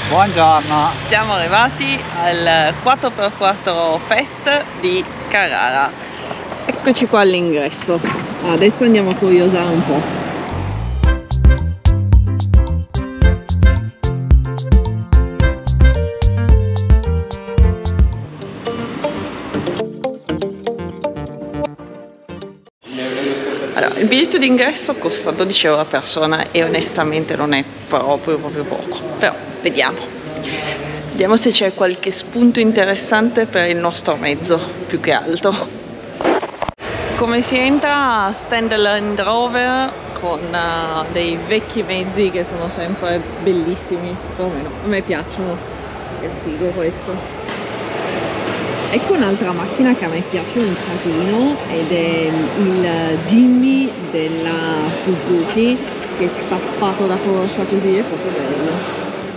Buongiorno. Siamo arrivati al 4x4 Fest di Carrara. Eccoci qua all'ingresso. Adesso andiamo a curiosare un po'. Allora, il biglietto d'ingresso costa 12 euro a persona e onestamente non è proprio poco, però vediamo se c'è qualche spunto interessante per il nostro mezzo, più che altro. Come si entra? Stand Land Rover con dei vecchi mezzi che sono sempre bellissimi, perlomeno a me piacciono, è figo questo. Ecco un'altra macchina che a me piace un casino ed è il Jimmy della Suzuki, che è tappato da corsa così, è proprio bello.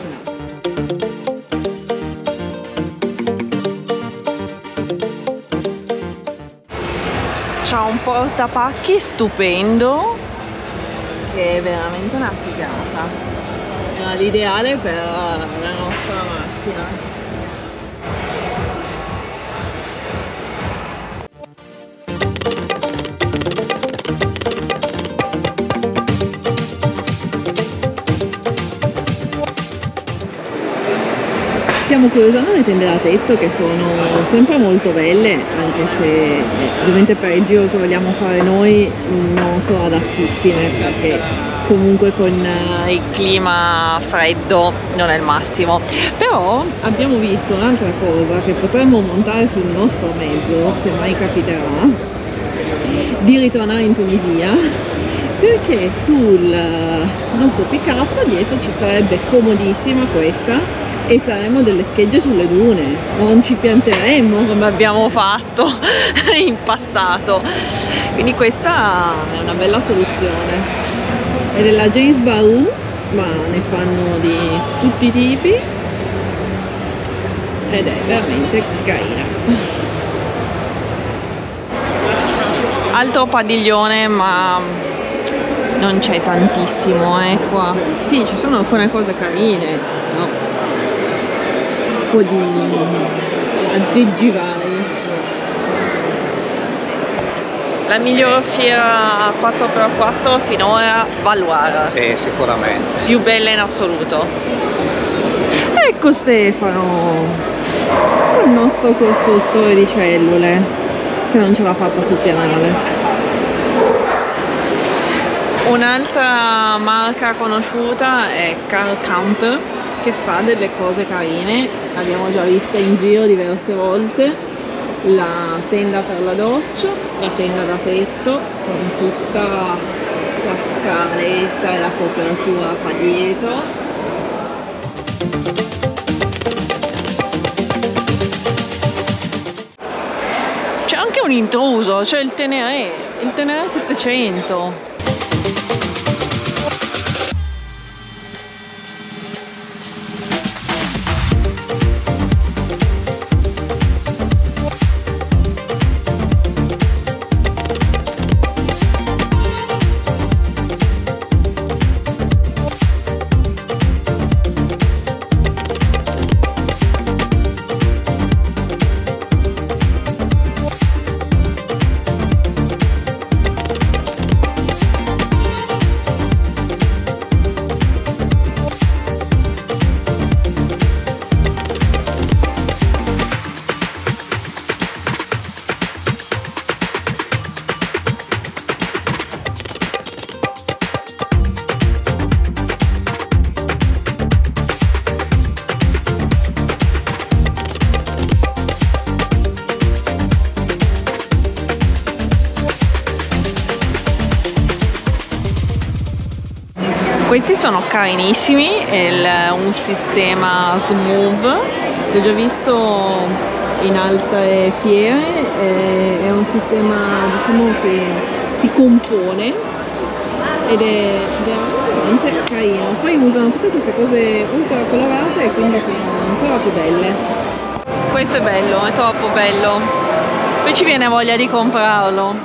C'ha un portapacchi stupendo che è veramente una figata, è l'ideale per la nostra macchina. Stiamo curiosando le tende da tetto, che sono sempre molto belle, anche se ovviamente per il giro che vogliamo fare noi non sono adattissime, perché comunque con il clima freddo non è il massimo. Però abbiamo visto un'altra cosa che potremmo montare sul nostro mezzo, se mai capiterà di ritornare in Tunisia, perché sul nostro pick up dietro ci sarebbe comodissima questa e saremo delle schegge sulle dune, non ci pianteremo come abbiamo fatto in passato, quindi questa è una bella soluzione. È della James Baru, ma ne fanno di tutti i tipi ed è veramente carina. Altro padiglione, ma non c'è tantissimo qua. Sì, ci sono alcune cose carine, no? Un po' di aggeggi vari. La miglior fiera 4x4 finora, Valuara. Sì, sicuramente. Più bella in assoluto. Ecco Stefano, il nostro costruttore di cellule, che non ce l'ha fatta sul pianale. Un'altra marca conosciuta è Car Camper, che fa delle cose carine, l'abbiamo già vista in giro diverse volte. La tenda per la doccia, la tenda da tetto con tutta la scaletta e la copertura qua dietro. C'è anche un intruso, cioè il Tenere 700. Questi sono carinissimi, è un sistema smooth, l'ho già visto in altre fiere, è un sistema, diciamo, che si compone ed è veramente carino. Poi usano tutte queste cose ultra colorate e quindi sono ancora più belle. Questo è bello, è troppo bello, poi ci viene voglia di comprarlo.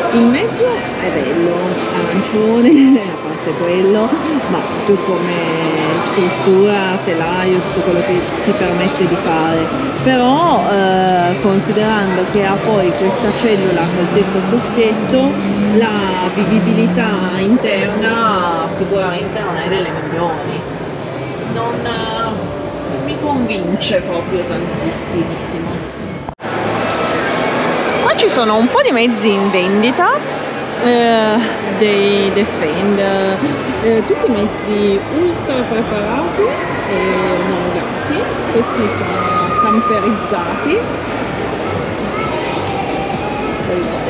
Il mezzo è bello, arancione, a parte quello, ma più come struttura, telaio, tutto quello che ti permette di fare. Però considerando che ha poi questa cellula col tetto a soffietto, la vivibilità interna sicuramente non è delle migliori. Non mi convince proprio tantissimo. Qua ci sono un po' di mezzi in vendita, dei Defender, tutti mezzi ultra preparati e omologati. Questi sono camperizzati, poi qua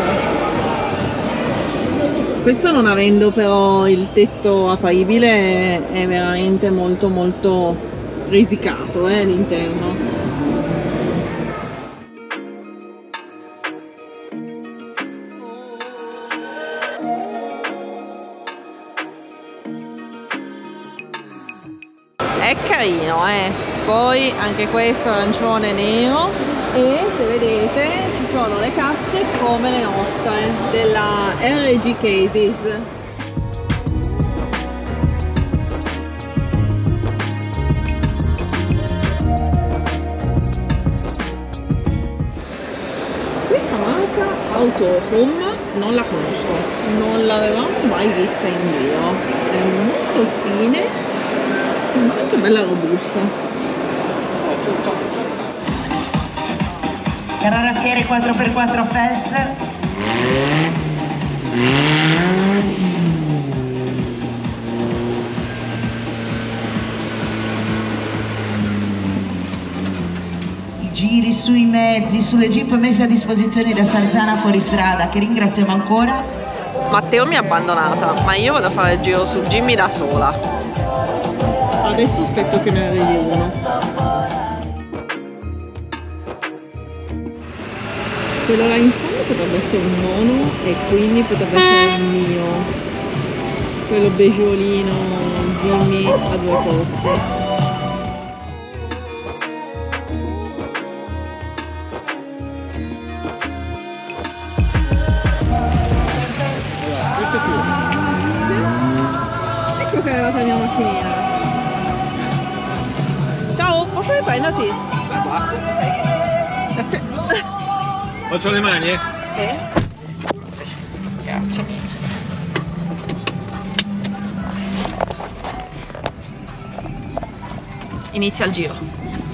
dentro. Questo, non avendo però il tetto apribile, è veramente molto molto risicato l'interno. È carino, poi anche questo arancione e nero, e se vedete ci sono le casse come le nostre della RG Cases. Questa marca Autohome non la conosco, non l'avevamo mai vista in giro, è molto fine. Sembra anche bella robusta. Carrara Fiere 4x4 Fest. I giri sui mezzi, sulle jeep messe a disposizione da Sarzana Fuoristrada, che ringraziamo ancora. Matteo mi ha abbandonata, ma io vado a fare il giro sul Jimmy da sola. Adesso aspetto che ne arrivi uno. Quello là in fondo potrebbe essere un mono e quindi potrebbe essere il mio. Quello beggiolino Jimmy a 2 posti. Questo è tuo. Grazie. Ecco che è arrivata la mia macchinina. Ciao, posso riprenderti? Grazie. Faccio le mani, Grazie. Inizia il giro.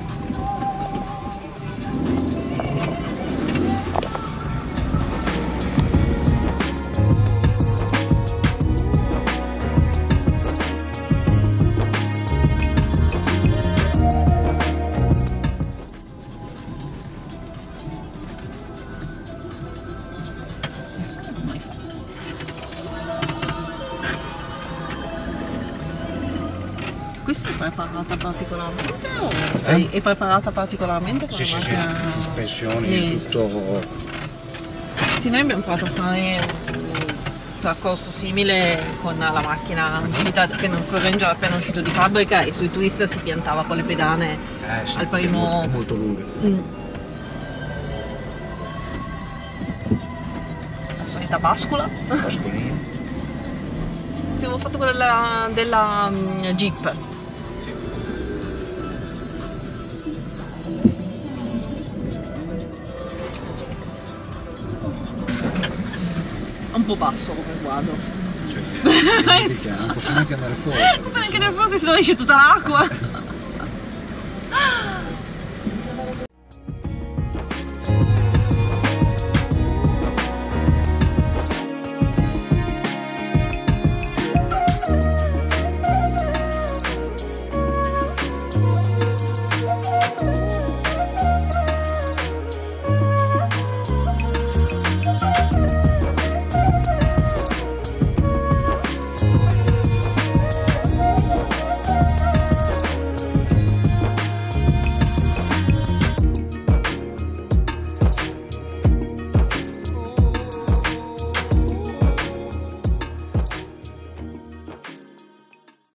Questa è preparata particolarmente o è preparata particolarmente per Sì, sì, sì, macchina... sospensioni, tutto. Sì, noi abbiamo provato a fare un percorso simile con la macchina uscita, che non Ranger appena uscito di fabbrica, e sui twist si piantava con le pedane Sì, al primo... è molto lunga. La solita bascula. Pascolini. Abbiamo fatto quella della Jeep. È un po' basso come quadro. Non posso neanche andare fuori. Non puoi neanche andare fuori, se no esce tutta l'acqua.